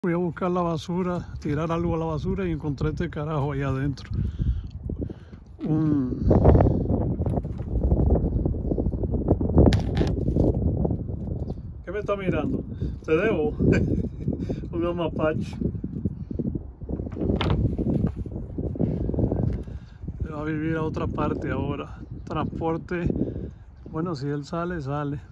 Fui a buscar la basura, tirar algo a la basura y encontré este carajo ahí adentro. ¿Qué me está mirando? Te debo. Un mapache. Se va a vivir a otra parte ahora. Transporte. Bueno, si él sale, sale.